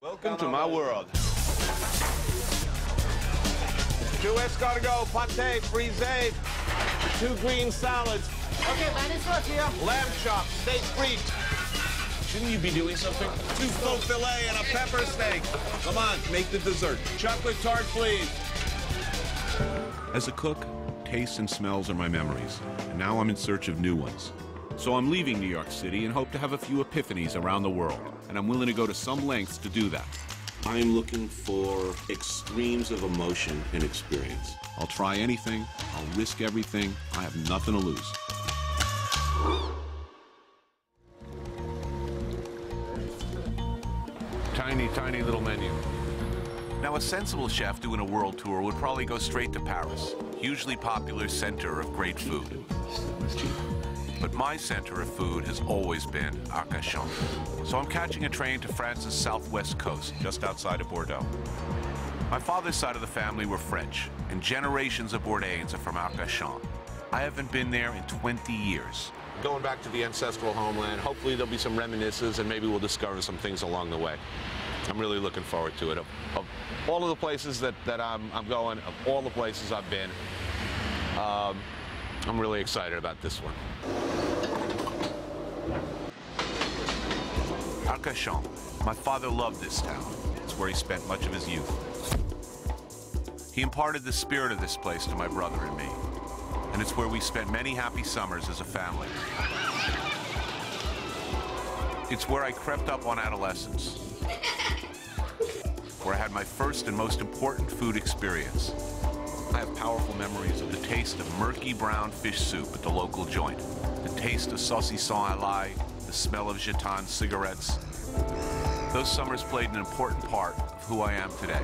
Welcome to my world. 2 escargot, pâté, frisé, 2 green salads. Okay, man, it's right here. Lamb chops, steak frite. Shouldn't you be doing something? 2 full filet and a pepper steak. Come on, make the dessert. Chocolate tart, please. As a cook, tastes and smells are my memories, and now I'm in search of new ones. So I'm leaving New York City and hope to have a few epiphanies around the world, and I'm willing to go to some lengths to do that. I'm looking for extremes of emotion and experience. I'll try anything, I'll risk everything, I have nothing to lose. Tiny, tiny little menu. Now, a sensible chef doing a world tour would probably go straight to Paris, hugely popular center of great food. But my center of food has always been Arcachon. So I'm catching a train to France's southwest coast, just outside of Bordeaux. My father's side of the family were French, and generations of Bourdains are from Arcachon. I haven't been there in 20 years. Going back to the ancestral homeland, hopefully there'll be some reminiscences and maybe we'll discover some things along the way. I'm really looking forward to it. Of all of the places that I'm going, of all the places I've been, I'm really excited about this one. Arcachon. My father loved this town. It's where he spent much of his youth. He imparted the spirit of this place to my brother and me. And it's where we spent many happy summers as a family. It's where I crept up on adolescence. Where I had my first and most important food experience. I have powerful memories of the taste of murky brown fish soup at the local joint, the taste of saucisson à l'ail, the smell of Gitane cigarettes. Those summers played an important part of who I am today.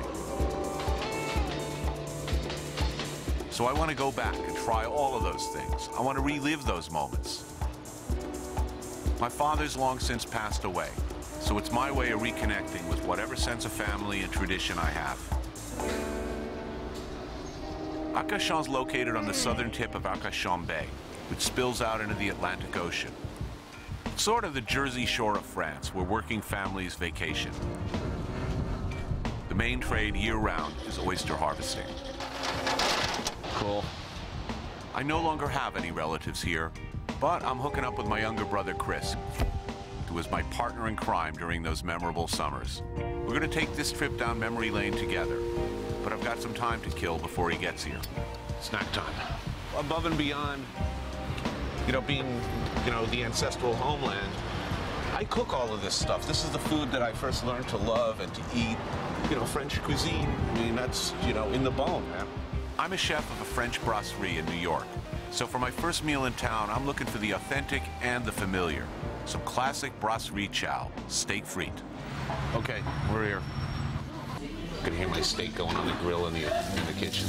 So I want to go back and try all of those things. I want to relive those moments. My father's long since passed away, so it's my way of reconnecting with whatever sense of family and tradition I have. Arcachon's located on the southern tip of Arcachon Bay, which spills out into the Atlantic Ocean. It's sort of the Jersey Shore of France, where working families vacation. The main trade year-round is oyster harvesting. Cool. I no longer have any relatives here, but I'm hooking up with my younger brother, Chris, who was my partner in crime during those memorable summers. We're gonna take this trip down memory lane together, but I've got some time to kill before he gets here. Snack time. Above and beyond, being, the ancestral homeland, I cook all of this stuff. This is the food that I first learned to love and to eat. French cuisine, that's, in the bone, man. I'm a chef of a French brasserie in New York. So for my first meal in town, I'm looking for the authentic and the familiar. Some classic brasserie chow, steak frite. Okay, we're here. You can hear my steak going on the grill in the kitchen.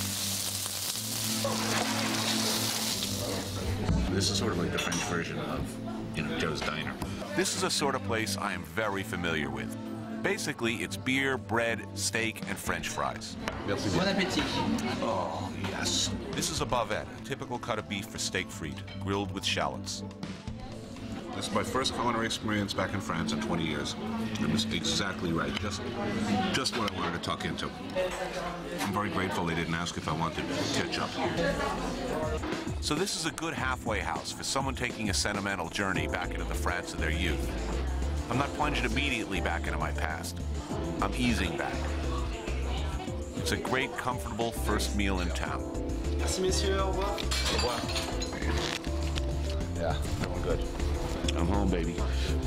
This is sort of like the French version of, Joe's Diner. This is a sort of place I am very familiar with. Basically, it's beer, bread, steak, and French fries. Bon appétit. Oh, yes. This is a bavette, a typical cut of beef for steak frite, grilled with shallots. This is my first culinary experience back in France in 20 years. It was exactly right, just what I wanted to tuck into. I'm very grateful they didn't ask if I wanted ketchup. So this is a good halfway house for someone taking a sentimental journey back into the France of their youth. I'm not plunging immediately back into my past. I'm easing back. It's a great, comfortable first meal in town. Merci, messieurs. Au revoir. Au revoir. Yeah, doing good. I'm home, baby.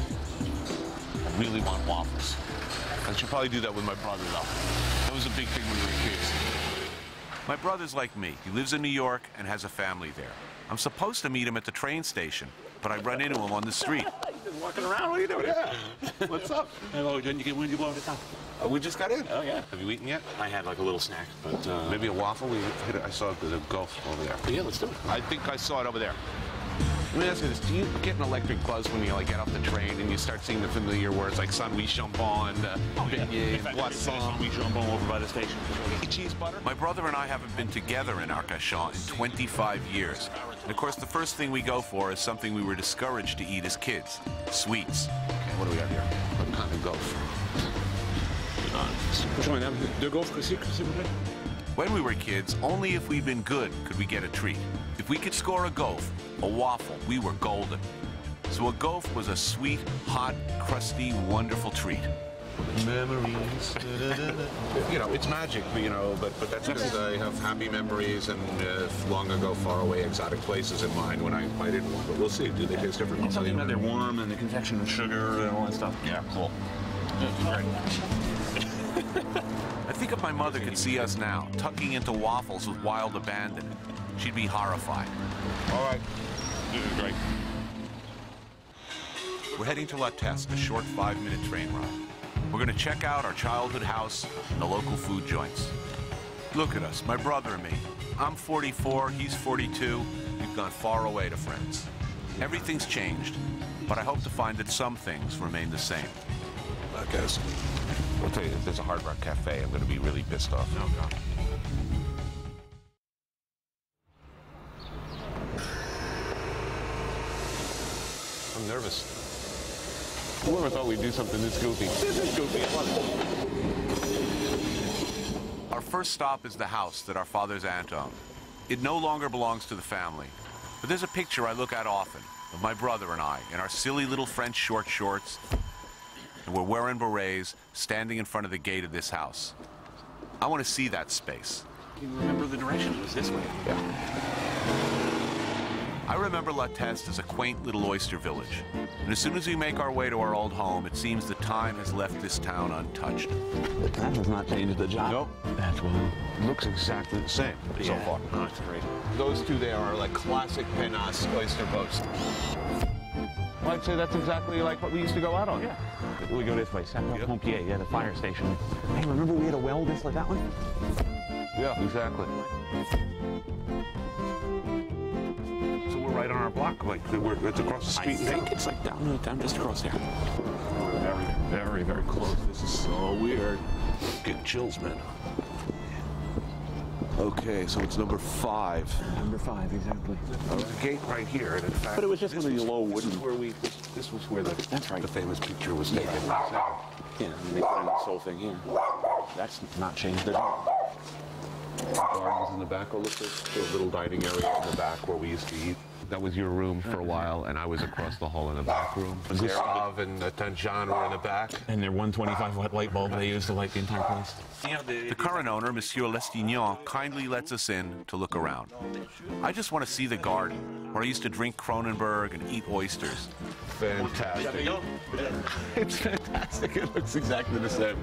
I really want waffles. I should probably do that with my brother, though. That was a big thing when we were kids. My brother's like me. He lives in New York and has a family there. I'm supposed to meet him at the train station, but I run into him on the street. Just walking around, what are you doing? Yeah. What's up? Hello, didn't you get when you blow it down? We just got in. Oh, yeah. Have you eaten yet? I had like a little snack, but Maybe a waffle? I saw the Gulf over there. yeah, let's do it. I think I saw it over there. Let me ask you this. Do you get an electric buzz when you get off the train and you start seeing the familiar words like sandwich jambon, beignet, boisson? We jambon over by the station. Cheese butter? My brother and I haven't been together in Arcachon in 25 years. And of course, the first thing we go for is something we were discouraged to eat as kids, sweets. Okay, what do we got here? What kind of Gulf? Bonjour, madame. Deux gaufres, s'il vous plaît. When we were kids, only if we'd been good could we get a treat. If we could score a gaufre, a waffle, we were golden. So a gaufre was a sweet, hot, crusty, wonderful treat. Memories. You know, it's magic, you know, but that's because I have happy memories and long ago, far away, exotic places in mind when I didn't want. But we'll see. Do they taste different? It's something about they're warm and the confection of sugar and all that stuff. Yeah, cool. Great. I think if my mother could see us now, tucking into waffles with wild abandon, she'd be horrified. All right. This is great. We're heading to La Teste, a short 5-minute train ride. We're going to check out our childhood house and the local food joints. Look at us, my brother and me. I'm 44, he's 42. We've gone far away to friends. Everything's changed, but I hope to find that some things remain the same. Guys, I'll tell you, if there's a Hard Rock Cafe, I'm going to be really pissed off. Oh, God. I'm nervous. Whoever thought we'd do something this goofy? This is goofy. Our first stop is the house that our father's aunt owned. It no longer belongs to the family, but there's a picture I look at often of my brother and I in our silly little French short shorts, and we're wearing berets, standing in front of the gate of this house. I want to see that space. You remember the direction? It was this way. Yeah. I remember La Teste as a quaint little oyster village, and as soon as we make our way to our old home, it seems that time has left this town untouched. That has not changed the job. Nope. That's well. Looks exactly the same so far. Oh, it's great. Those two there are like classic Penas oyster boats. Well, I'd say that's exactly like what we used to go out on. Yeah. We go this way, Sapeur-Pompier, yeah, the fire station. Hey, remember we had a well just like that one? Yeah, exactly. So we're right on our block, like it's across the street. I think it's like down just across there. Very, very, very close. This is so weird. Get chills, man. Okay, so it's number 5. Number 5, exactly. There's a gate right here, and in fact, But it was just one of the low wooden. This was where the famous picture was taken. Yeah, and they put in this whole thing here. That's not changed at all. Gardens in the back. Oh, look, there's a little dining area in the back where we used to eat. That was your room for a while, and I was across the hall in the back room. Gustav and Tanjan were in the back. And their 125-watt light bulb they used to light the entire place. The current owner, Monsieur Lestignan, kindly lets us in to look around. I just want to see the garden, where I used to drink Kronenberg and eat oysters. Fantastic. It's fantastic. It looks exactly the same.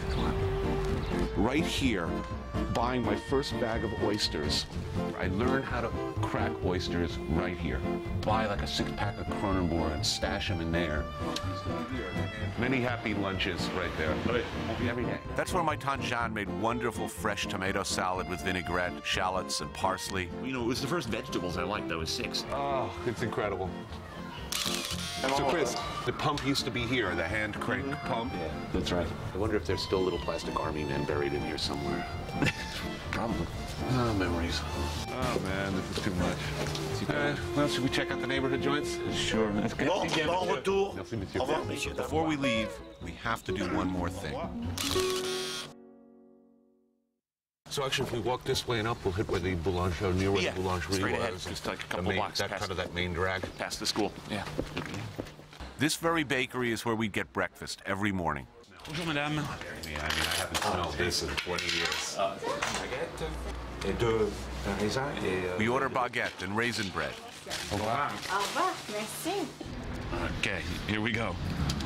Right here, buying my first bag of oysters, I learned how to crack oysters right here. Buy like a 6-pack of Kronenberg and stash them in there. Many happy lunches right there. Every day. That's where my Tanjan made wonderful fresh tomato salad with vinaigrette, shallots, and parsley. You know, it was the first vegetables I liked. I was 6. Oh, it's incredible. So Chris, the pump used to be here, the hand crank pump. Yeah, that's right. I wonder if there's still little plastic army men buried in here somewhere. Probably. Oh, memories. Oh man, this is too much. Well, should we check out the neighborhood joints? Sure. Let's go. Before we leave, we have to do one more thing. So actually, if we walk this way and up, we'll hit where the boulangerie, near where the boulangerie straight ahead, was. just like a couple main, blocks that past. kind of that main drag. Past the school. Yeah. This very bakery is where we'd get breakfast every morning. Bonjour, madame. Yeah, I mean, I haven't smelled this in 20 years. We order baguette and raisin bread. Au revoir, merci. Okay, here we go.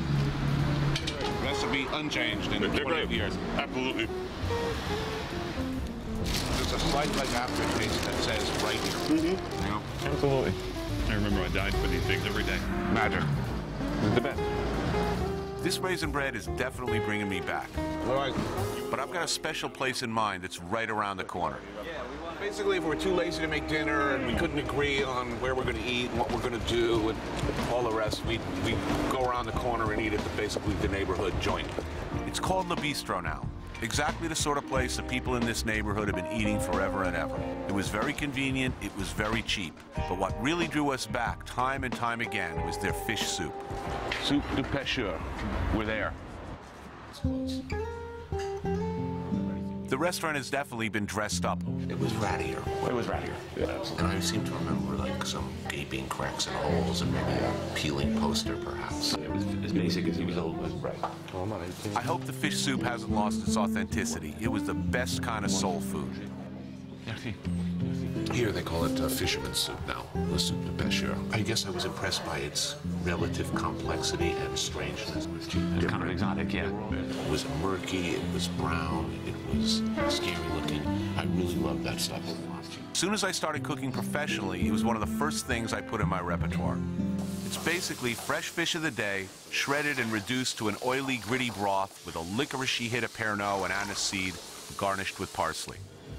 Recipe unchanged in 20 years. Absolutely. There's a slight like aftertaste that says right here. You know? Absolutely. I remember I died for these things every day. Magic. It's the best. This raisin bread is definitely bringing me back. All right. But I've got a special place in mind that's right around the corner. Basically, if we're too lazy to make dinner and we couldn't agree on where we're going to eat and what we're going to do and all the rest, we go around the corner and eat at basically the neighborhood joint. It's called Le Bistro now. Exactly the sort of place that people in this neighborhood have been eating forever and ever. It was very convenient, it was very cheap. But what really drew us back time and time again was their fish soup. Soup de pêcheur. We're there. The restaurant has definitely been dressed up. It was rattier. It was right here. Yeah, absolutely. And I seem to remember like some gaping cracks and holes and maybe a peeling poster perhaps. It was as basic as he was able to. Right. I hope the fish soup hasn't lost its authenticity. It was the best kind of soul food. Here they call it fisherman's soup now, the soup de pêcheur. I guess I was impressed by its relative complexity and strangeness. It's kind of exotic, yeah. It was murky, it was brown, it was scary looking. I really loved that stuff. As soon as I started cooking professionally, it was one of the first things I put in my repertoire. It's basically fresh fish of the day, shredded and reduced to an oily, gritty broth with a licoricey hit of Pernod and aniseed, garnished with parsley.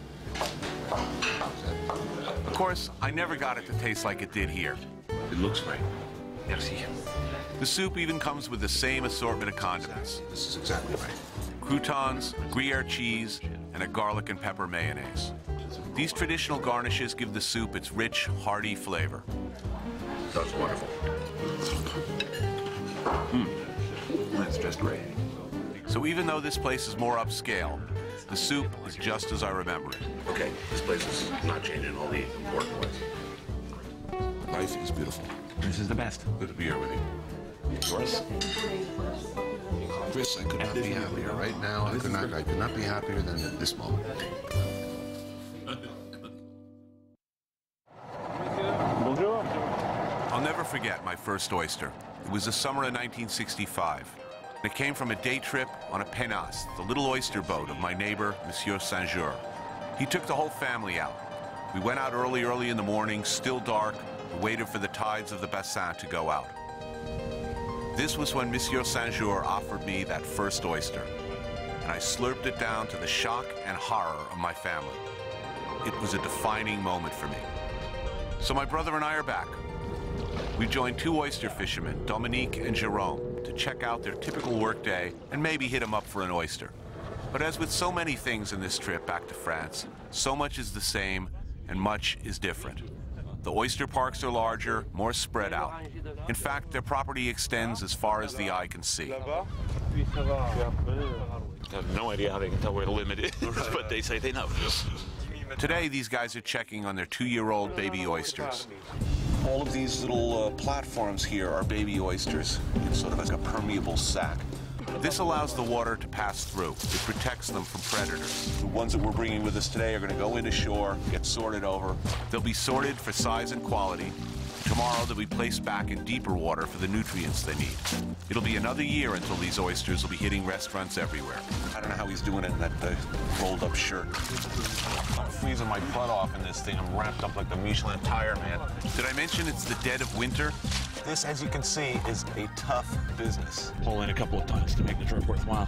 Of course, I never got it to taste like it did here. It looks right. Merci. The soup even comes with the same assortment of condiments. This is exactly right. Croutons, Gruyere cheese, and a garlic and pepper mayonnaise. These traditional garnishes give the soup its rich, hearty flavor. That's wonderful. That's just great. So even though this place is more upscale, the soup is just as I remember it. Okay, this place is not changing all the important ways. Life is beautiful. This is the best. Good to be here with you. Yours? Chris, I could not be happier. Right now, I could not be happier than at this moment. Bonjour. I'll never forget my first oyster. It was the summer of 1965. It came from a day trip on a penasse, the little oyster boat of my neighbor, Monsieur Saint-Jour. He took the whole family out. We went out early in the morning, still dark, and waited for the tides of the bassin to go out. This was when Monsieur Saint-Jour offered me that first oyster, and I slurped it down to the shock and horror of my family. It was a defining moment for me. So my brother and I are back. We joined two oyster fishermen, Dominique and Jerome, to check out their typical workday and maybe hit them up for an oyster. But as with so many things in this trip back to France, so much is the same and much is different. The oyster parks are larger, more spread out. In fact, their property extends as far as the eye can see. I have no idea how they can tell where the limit is, but they say they know. Today, these guys are checking on their 2-year-old baby oysters. All of these little platforms here are baby oysters. It's sort of like a permeable sack. This allows the water to pass through. It protects them from predators. The ones that we're bringing with us today are going to go into shore, get sorted over. They'll be sorted for size and quality. Tomorrow, they'll be placed back in deeper water for the nutrients they need. It'll be another year until these oysters will be hitting restaurants everywhere. I don't know how he's doing it in that rolled-up shirt. I'm freezing my butt off in this thing. I'm wrapped up like the Michelin tire man. Did I mention it's the dead of winter? This, as you can see, is a tough business. Pull in a couple of times to make the trip worthwhile.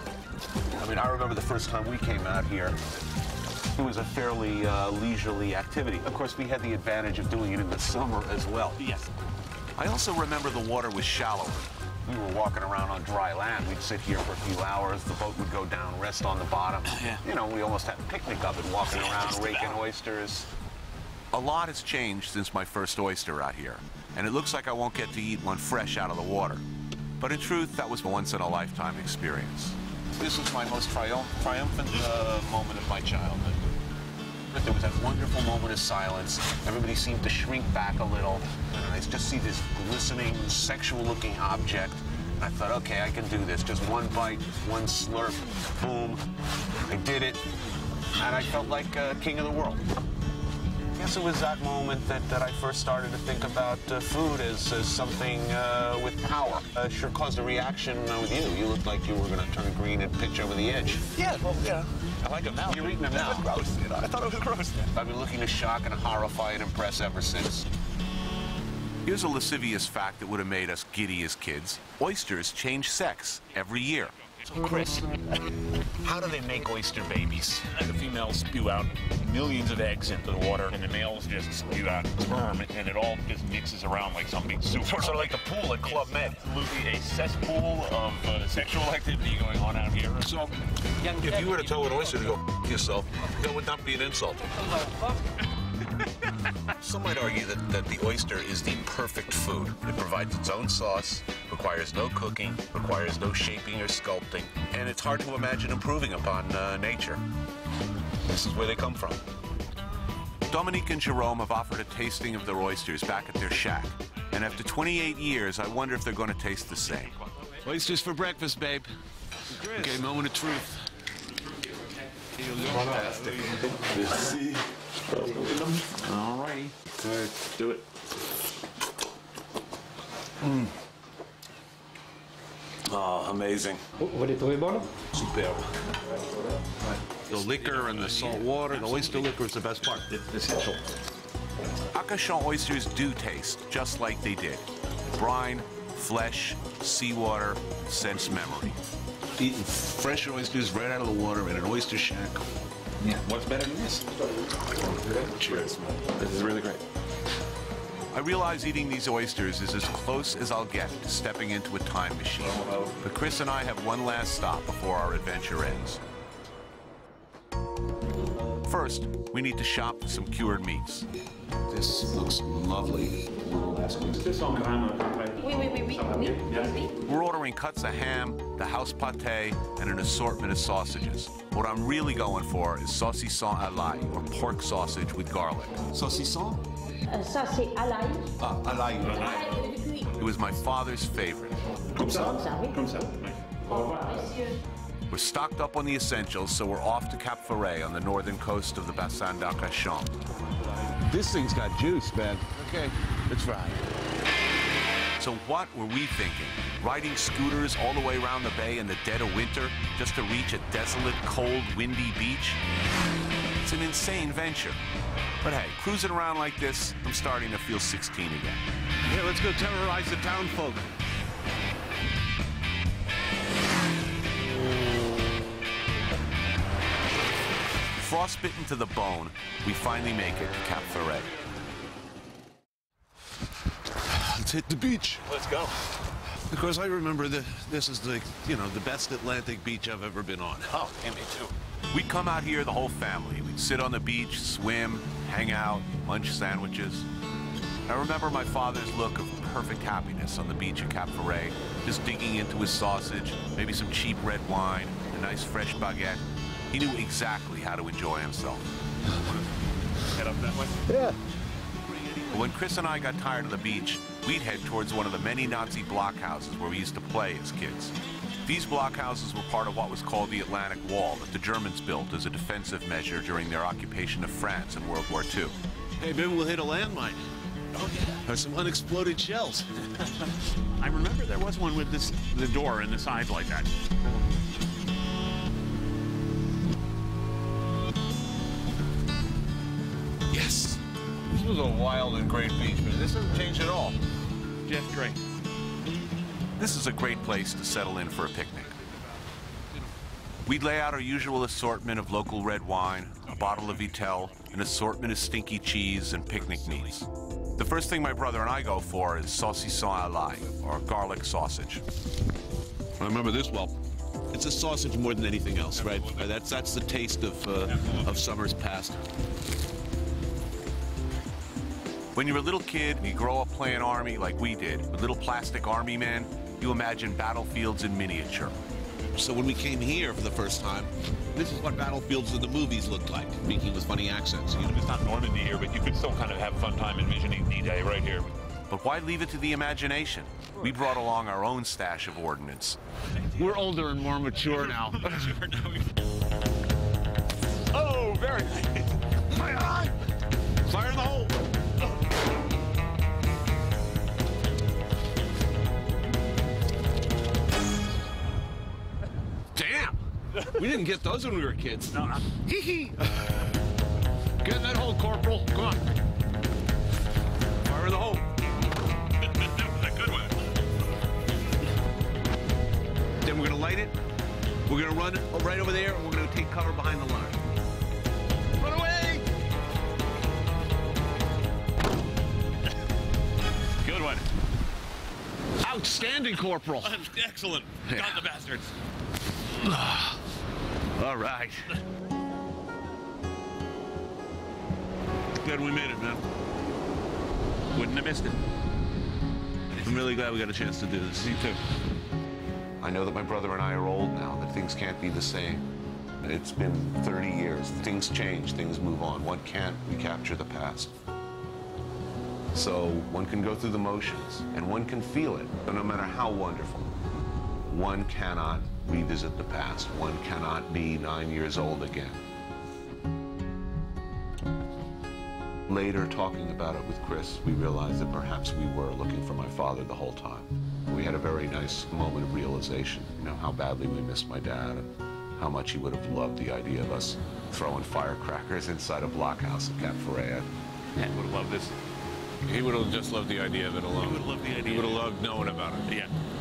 I mean, I remember the first time we came out here. It was a fairly leisurely activity. Of course, we had the advantage of doing it in the summer as well. Yes. I also remember the water was shallower. We were walking around on dry land. We'd sit here for a few hours. The boat would go down, rest on the bottom. Yeah. You know, we almost had a picnic of it, walking around, raking oysters. A lot has changed since my first oyster out here, and it looks like I won't get to eat one fresh out of the water. But in truth, that was a once-in-a-lifetime experience. This was my most triumphant moment of my childhood. But there was that wonderful moment of silence. Everybody seemed to shrink back a little. And I just see this glistening, sexual-looking object. And I thought, okay, I can do this. Just one bite, one slurp, boom. I did it. And I felt like king of the world. I guess it was that moment that I first started to think about food as something with power. Sure caused a reaction with you. You looked like you were going to turn green and pitch over the edge. Yeah, well, yeah. I like them now. You're eating them now. Gross. You know, I thought it was gross. I've been looking to shock and horrify and impress ever since. Here's a lascivious fact that would have made us giddy as kids. Oysters change sex every year. So, Chris, how do they make oyster babies? The females spew out millions of eggs into the water, and the males just spew out sperm, and it all just mixes around like some big soup. Sort of like the pool at Club Med. Absolutely a cesspool of sexual activity going on out here. So, if you were to tell an oyster to go yourself, that would not be an insult. Some might argue that the oyster is the perfect food. It provides its own sauce, requires no cooking, requires no shaping or sculpting, and it's hard to imagine improving upon nature. This is where they come from. Dominique and Jerome have offered a tasting of their oysters back at their shack. And after 28 years, I wonder if they're going to taste the same. Oysters for breakfast, babe. Okay, moment of truth. Fantastic. All righty. Good. Do it. Oh, amazing. Vous les trouvez bons? Superb. The liquor and the salt water, the oyster liquor is the best part. Essential. Arcachon oysters do taste just like they did. Brine, flesh, seawater, sense memory. Eating fresh oysters right out of the water in an oyster shack. Yeah. What's better than this? Cheers, man. This is really great. I realize eating these oysters is as close as I'll get to stepping into a time machine. But Chris and I have one last stop before our adventure ends. First, we need to shop for some cured meats. This looks lovely. We're ordering cuts of ham, the house pâté, and an assortment of sausages. What I'm really going for is saucisson à l'ail, or pork sausage with garlic. Saucisson? Ça, c'est à l'ail. Ah, à l'ail. It was my father's favorite. Comme ça, oui. Comme ça. We're stocked up on the essentials, so we're off to Cap Ferret on the northern coast of the Bassin d'Arcachon. This thing's got juice, man. Okay, let's ride. So what were we thinking? Riding scooters all the way around the bay in the dead of winter just to reach a desolate, cold, windy beach? It's an insane venture. But hey, cruising around like this, I'm starting to feel 16 again. Yeah, let's go terrorize the town folk. Frostbitten to the bone, we finally make it to Cap Ferret. Let's hit the beach. Let's go. Because I remember this is the best Atlantic beach I've ever been on. Oh, yeah, me too. We'd come out here, the whole family. We'd sit on the beach, swim, hang out, munch sandwiches. I remember my father's look of perfect happiness on the beach at Cap Ferret, just digging into his sausage, maybe some cheap red wine, a nice fresh baguette. He knew exactly how to enjoy himself. Head up that way? Yeah. But when Chris and I got tired of the beach, we'd head towards one of the many Nazi blockhouses where we used to play as kids. These blockhouses were part of what was called the Atlantic Wall that the Germans built as a defensive measure during their occupation of France in World War II. Hey, maybe we'll hit a landmine. Oh, yeah. Or some unexploded shells. I remember there was one with the door in the side like that. Yes. This was a wild and great beach, but this doesn't change at all. Jeff Drake. This is a great place to settle in for a picnic. We'd lay out our usual assortment of local red wine, a bottle of Vitel, an assortment of stinky cheese, and picnic meats. The first thing my brother and I go for is saucisson à l'ail, or garlic sausage. I remember this well. It's a sausage more than anything else, right? That's the taste of summers past. When you're a little kid and you grow up playing army like we did, with little plastic army men, you imagine battlefields in miniature. So when we came here for the first time, this is what battlefields in the movies looked like, speaking with funny accents. You know? It's not Normandy here, but you could still kind of have a fun time envisioning D-Day right here. But why leave it to the imagination? We brought along our own stash of ordnance. We're older and more mature now. Oh, very nice. My eye! Fire in the hole! Damn! We didn't get those when we were kids. No, Hee-hee! get in that hole, Corporal. Come on. Fire in the hole. A good one. Then we're gonna light it. We're gonna run right over there, and we're gonna take cover behind the line. Run away! Good one. Outstanding, Corporal. Excellent. Got the bastards. All right. Glad we made it, man. Wouldn't have missed it. I'm really glad we got a chance to do this. Me too. I know that my brother and I are old now, that things can't be the same. It's been 30 years. Things change, things move on. One can't recapture the past. So one can go through the motions, and one can feel it, but no matter how wonderful. One cannot revisit the past. One cannot be 9 years old again. Later, talking about it with Chris, we realized that perhaps we were looking for my father the whole time. We had a very nice moment of realization, you know, how badly we missed my dad and how much he would have loved the idea of us throwing firecrackers inside a blockhouse at Cap Ferret. He would have loved this. He would have just loved the idea of it alone. He would have loved the idea. He would have loved knowing about it. Yeah.